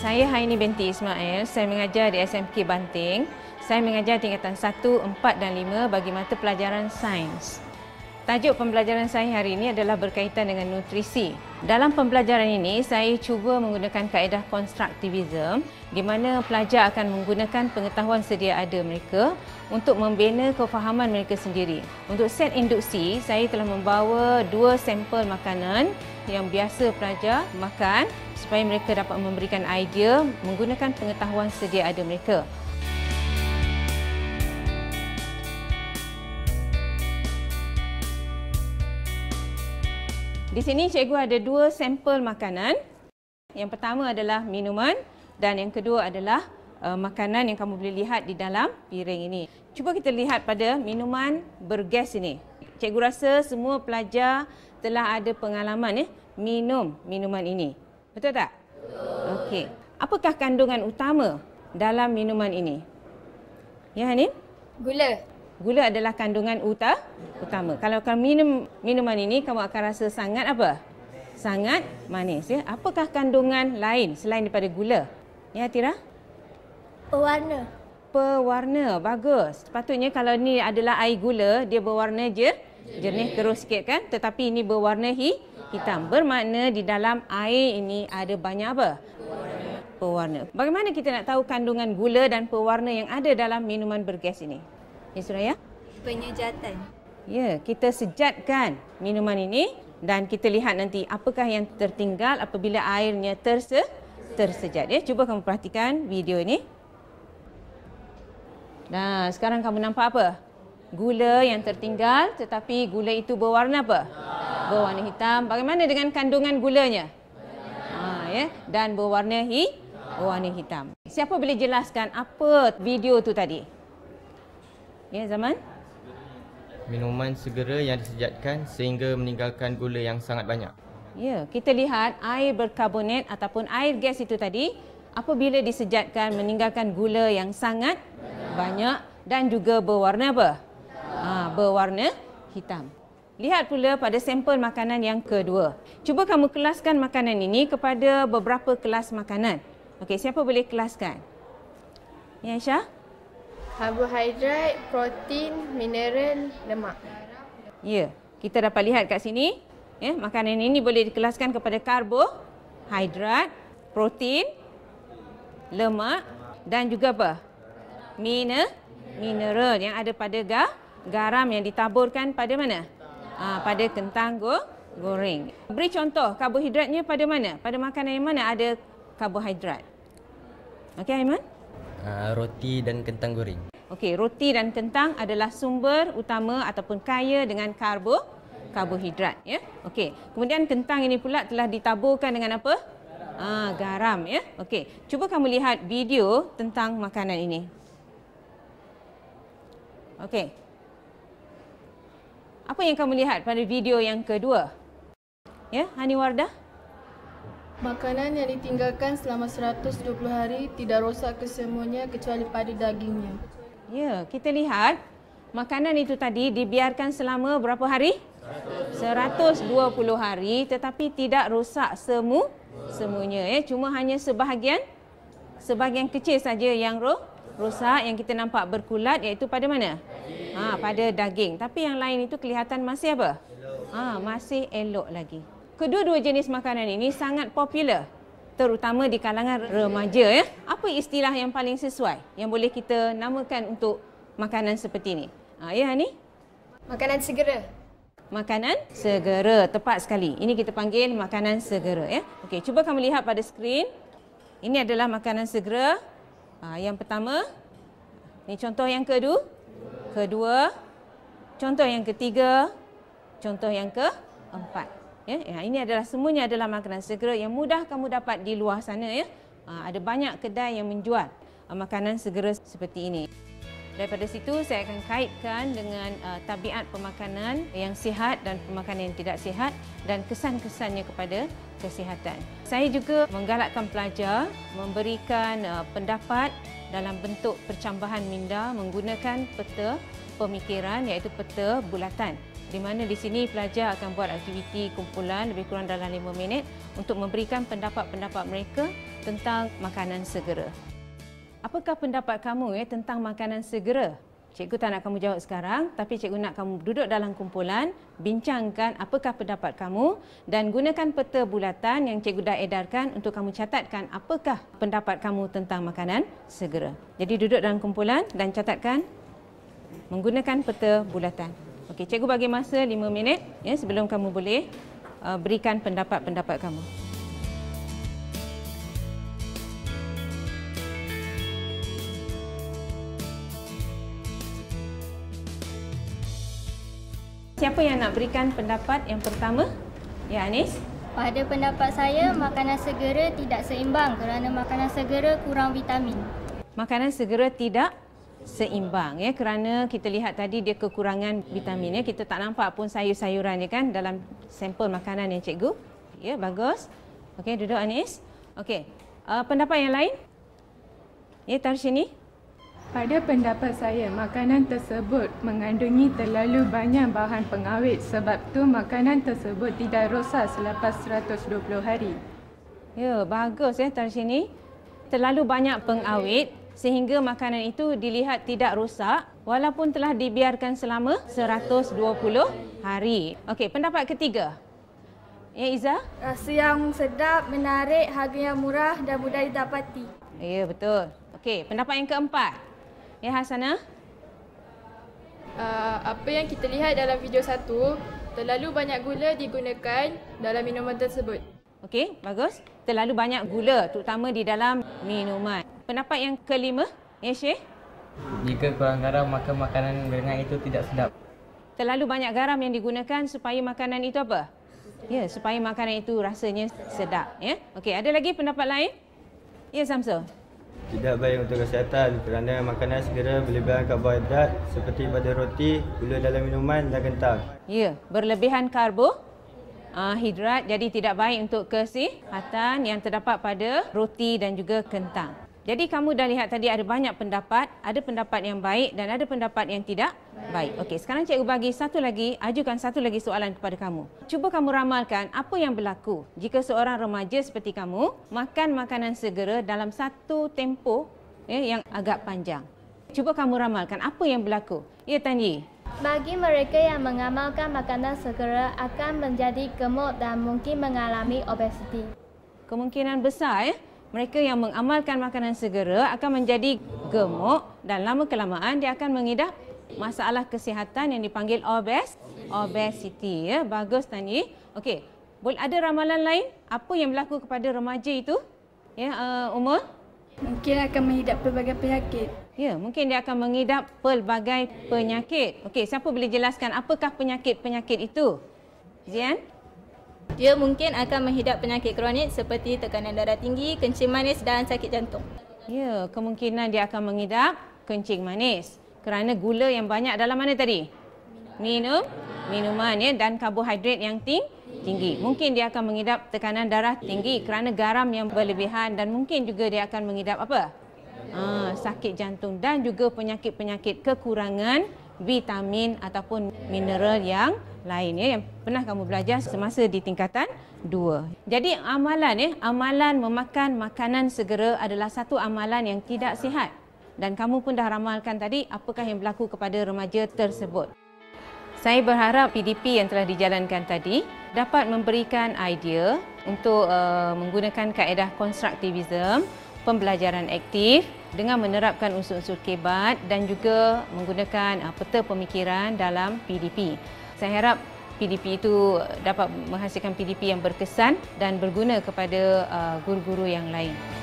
Saya Haini binti Ismail, saya mengajar di SMK Banting. Saya mengajar tingkatan 1, 4 dan 5 bagi mata pelajaran sains. Tajuk pembelajaran saya hari ini adalah berkaitan dengan nutrisi. Dalam pembelajaran ini, saya cuba menggunakan kaedah konstruktivism di mana pelajar akan menggunakan pengetahuan sedia ada mereka untuk membina kefahaman mereka sendiri. Untuk set induksi, saya telah membawa 2 sampel makanan yang biasa pelajar makan supaya mereka dapat memberikan idea menggunakan pengetahuan sedia ada mereka. Di sini cikgu ada 2 sampel makanan. Yang pertama adalah minuman dan yang kedua adalah makanan yang kamu boleh lihat di dalam piring ini. Cuba kita lihat pada minuman bergas ini. Cikgu rasa semua pelajar telah ada pengalaman minum minuman ini. Betul tak? Betul. Okey. Apakah kandungan utama dalam minuman ini? Ya, Hanim? Gula. Gula adalah kandungan utama. Kalau kamu minum minuman ini, kamu akan rasa sangat apa? Sangat manis. Ya? Apakah kandungan lain selain daripada gula? Ya, Tira? Pewarna. Pewarna. Bagus. Sepatutnya kalau ni adalah air gula, dia berwarna jernih terus sikit kan? Tetapi ini berwarna hitam. Bermakna di dalam air ini ada banyak apa? Pewarna. Bagaimana kita nak tahu kandungan gula dan pewarna yang ada dalam minuman bergas ini? Ya, Suraya? Penyejatan. Ya, kita sejatkan minuman ini dan kita lihat nanti apakah yang tertinggal apabila airnya tersejat. Ya, cuba kamu perhatikan video ini. Nah, sekarang kamu nampak apa? Gula yang tertinggal tetapi gula itu berwarna apa? Berwarna hitam. Bagaimana dengan kandungan gulanya? Ya, dan berwarna hitam. Siapa boleh jelaskan apa video tu tadi? Ya, Zaman? Minuman segera yang disejatkan sehingga meninggalkan gula yang sangat banyak. Ya, kita lihat air berkarbonat ataupun air gas itu tadi apabila disejatkan meninggalkan gula yang sangat banyak dan juga berwarna apa? Berwarna hitam. Lihat pula pada sampel makanan yang kedua. Cuba kamu kelaskan makanan ini kepada beberapa kelas makanan. Okey, siapa boleh kelaskan? Ya, Aisyah? Karbohidrat, protein, mineral, lemak. Ya, kita dapat lihat kat sini. Ya, makanan ini boleh dikelaskan kepada karbohidrat, protein, lemak dan juga apa? Mineral yang ada pada garam yang ditaburkan pada mana? Pada kentang goreng. Beri contoh karbohidratnya pada mana? Pada makanan yang mana ada karbohidrat? Okey, Aiman? Roti dan kentang goreng. Okey, roti dan kentang adalah sumber utama ataupun kaya dengan karbohidrat. Ya? Okey, kemudian kentang ini pula telah ditaburkan dengan apa? Garam. Ya? Okey, cuba kamu lihat video tentang makanan ini. Okey. Apa yang kamu lihat pada video yang kedua? Ya, Hani Wardah? Makanan yang ditinggalkan selama 120 hari tidak rosak kesemuanya kecuali pada dagingnya. Ya, kita lihat makanan itu tadi dibiarkan selama berapa hari? 120 hari tetapi tidak rosak semuanya. Ya. Cuma hanya sebahagian kecil saja yang rosak yang kita nampak berkulat iaitu pada mana? Pada daging. Tapi yang lain itu kelihatan masih apa? Masih elok lagi. Kedua-dua jenis makanan ini sangat popular terutama di kalangan remaja. Ya. Apa istilah yang paling sesuai yang boleh kita namakan untuk makanan seperti ini? Ya, Hani? Makanan segera. Makanan segera, tepat sekali. Ini kita panggil makanan segera. Ya. Okey, cuba kamu lihat pada skrin. Ini adalah makanan segera. Yang pertama, ini contoh yang kedua, contoh yang ketiga, contoh yang keempat. Ya, ini adalah semuanya adalah makanan segera yang mudah kamu dapat di luar sana. Ya. Ada banyak kedai yang menjual makanan segera seperti ini. Daripada situ saya akan kaitkan dengan tabiat pemakanan yang sihat dan pemakanan yang tidak sihat dan kesan-kesannya kepada kesihatan. Saya juga menggalakkan pelajar memberikan pendapat dalam bentuk percambahan minda menggunakan peta pemikiran iaitu peta bulatan. di mana di sini pelajar akan buat aktiviti kumpulan lebih kurang dalam 5 minit untuk memberikan pendapat-pendapat mereka tentang makanan segera. Apakah pendapat kamu tentang makanan segera? Cikgu tak nak kamu jawab sekarang, tapi cikgu nak kamu duduk dalam kumpulan, bincangkan apakah pendapat kamu dan gunakan peta bulatan yang cikgu dah edarkan untuk kamu catatkan apakah pendapat kamu tentang makanan segera. Jadi duduk dalam kumpulan dan catatkan menggunakan peta bulatan. Okey, cikgu bagi masa 5 minit sebelum kamu boleh berikan pendapat-pendapat kamu. Siapa yang nak berikan pendapat yang pertama? Ya, Anis. Pada pendapat saya, makanan segera tidak seimbang kerana makanan segera kurang vitamin. Makanan segera tidak seimbang kerana kita lihat tadi dia kekurangan vitamin kita tak nampak pun sayur-sayuran kan dalam sampel makanan yang cikgu. Ya, bagus. Okey, duduk Anis. Okey. Pendapat yang lain? Ya, taruh sini. Pada pendapat saya, makanan tersebut mengandungi terlalu banyak bahan pengawet, sebab tu makanan tersebut tidak rosak selepas 120 hari. Ya, bagus taruh sini. Terlalu banyak pengawet sehingga makanan itu dilihat tidak rosak walaupun telah dibiarkan selama 120 hari. Okey, pendapat ketiga. Ya, Iza? Rasa yang sedap, menarik, harga yang murah dan mudah didapati. Ya, betul. Okey, pendapat yang keempat. Ya, Hasanah? Apa yang kita lihat dalam video 1, terlalu banyak gula digunakan dalam minuman tersebut. Okey, bagus. Terlalu banyak gula, terutama di dalam minuman. Pendapat yang kelima, ya Syekh? Jika kurang garam, maka makanan gorengan itu tidak sedap. Terlalu banyak garam yang digunakan supaya makanan itu apa? Ya, supaya makanan itu rasanya sedap. Ya. Okey, ada lagi pendapat lain? Ya, Samsul. Tidak baik untuk kesihatan kerana makanan segera berlebihan karbohidrat seperti pada roti, gula dalam minuman dan kentang. Ya, berlebihan karbohidrat jadi tidak baik untuk kesihatan yang terdapat pada roti dan juga kentang. Jadi kamu dah lihat tadi ada banyak pendapat, ada pendapat yang baik dan ada pendapat yang tidak baik. Okey, sekarang cikgu bagi ajukan satu lagi soalan kepada kamu. Cuba kamu ramalkan apa yang berlaku jika seorang remaja seperti kamu makan makanan segera dalam satu tempoh yang agak panjang. Cuba kamu ramalkan apa yang berlaku. Ya, Tan Yi. Bagi mereka yang mengamalkan makanan segera akan menjadi gemuk dan mungkin mengalami obesiti. Kemungkinan besar mereka yang mengamalkan makanan segera akan menjadi gemuk dan lama-kelamaan dia akan mengidap masalah kesihatan yang dipanggil obesity. Ya, bagus Tan Yi. Okey, boleh ada ramalan lain apa yang berlaku kepada remaja itu? Ya, Umar? Mungkin akan mengidap pelbagai penyakit. Ya, mungkin dia akan mengidap pelbagai penyakit. Okey, siapa boleh jelaskan apakah penyakit-penyakit itu? Zian? Dia mungkin akan menghidap penyakit kronik seperti tekanan darah tinggi, kencing manis dan sakit jantung. Ya, kemungkinan dia akan mengidap kencing manis kerana gula yang banyak dalam mana tadi? Minuman dan karbohidrat yang tinggi. Mungkin dia akan mengidap tekanan darah tinggi kerana garam yang berlebihan dan mungkin juga dia akan mengidap apa? Sakit jantung dan juga penyakit-penyakit kekurangan vitamin ataupun mineral yang lain yang pernah kamu belajar semasa di tingkatan 2. Jadi amalan memakan makanan segera adalah satu amalan yang tidak sihat. Dan kamu pun dah ramalkan tadi apakah yang berlaku kepada remaja tersebut. Saya berharap PDP yang telah dijalankan tadi dapat memberikan idea untuk menggunakan kaedah konstruktivism, pembelajaran aktif dengan menerapkan unsur-unsur kebat dan juga menggunakan peta pemikiran dalam PDP. Saya harap PDP itu dapat menghasilkan PDP yang berkesan dan berguna kepada guru-guru yang lain.